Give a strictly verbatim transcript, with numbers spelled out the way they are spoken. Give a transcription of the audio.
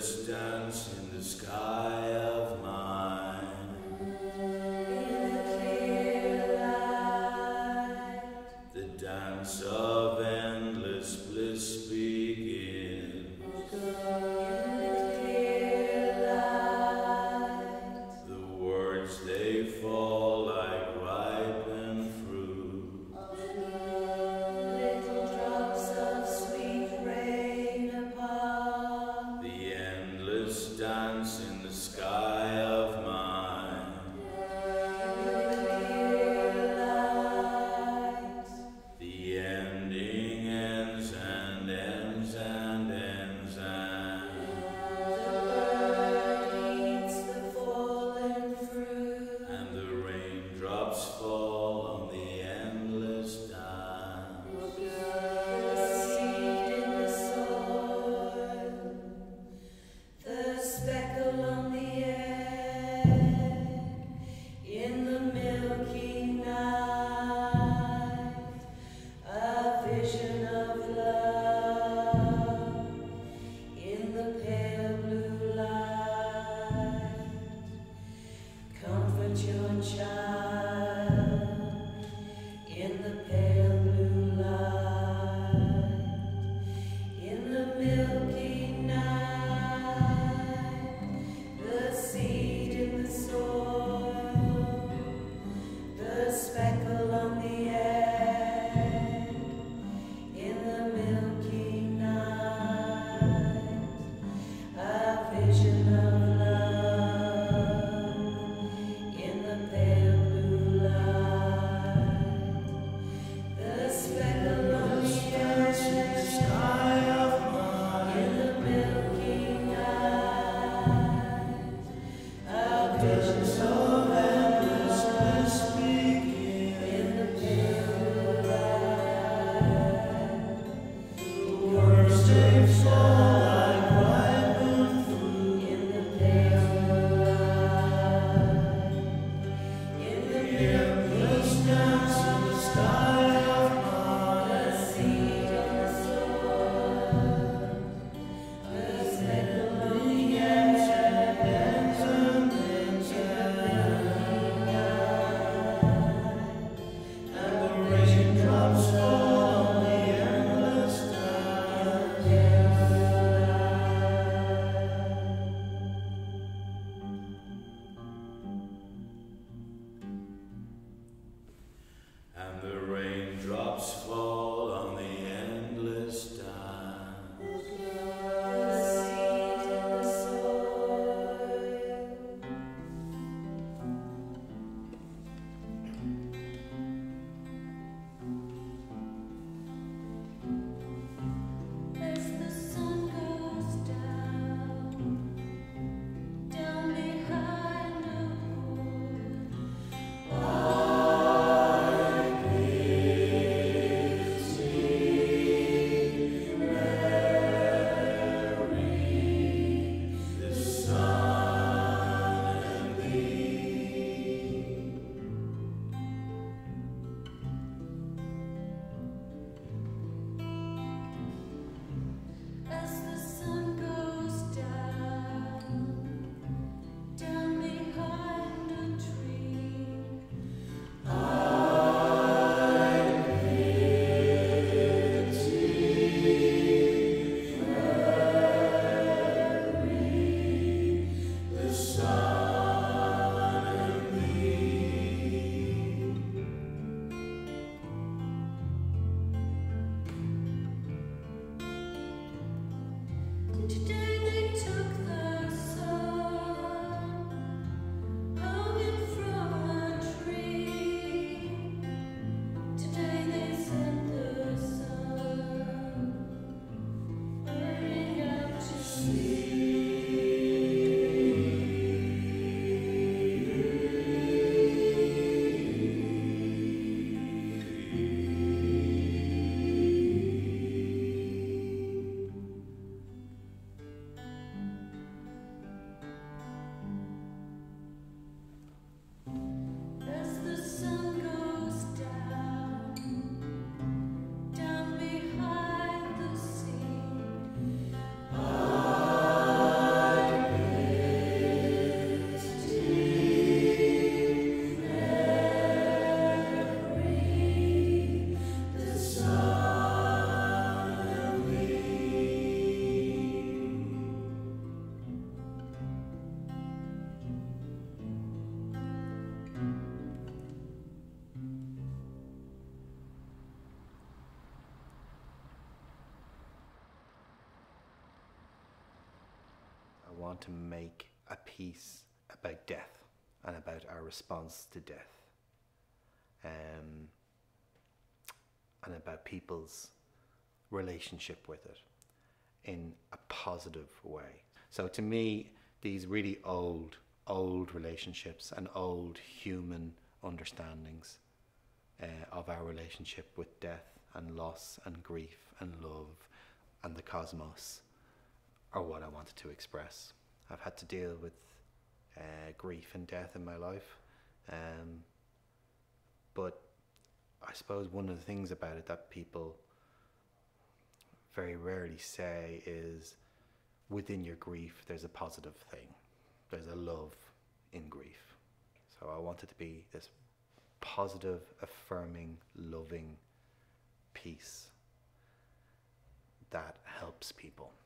endless dance in the sky of mine. In the clear light, The dance of endless bliss begins. in the clear light, The words they fall like ripened fruit. little drops of sweet rain upon. The endless dance in the sky of mine. In the clear light, The ending ends and ends and ends and the bird eats the fallen fruit. and the raindrops fall on the endless dance. The seed in the soil, the speckle on the air. I want to make a piece about death and about our response to death, um, and about people's relationship with it in a positive way. So to me, these really old, old relationships and old human understandings uh, of our relationship with death and loss and grief and love and the cosmos are what I wanted to express. I've had to deal with uh, grief and death in my life, um, but I suppose one of the things about it that people very rarely say is within your grief there's a positive thing, there's a love in grief. So I wanted to be this positive, affirming, loving piece that helps people.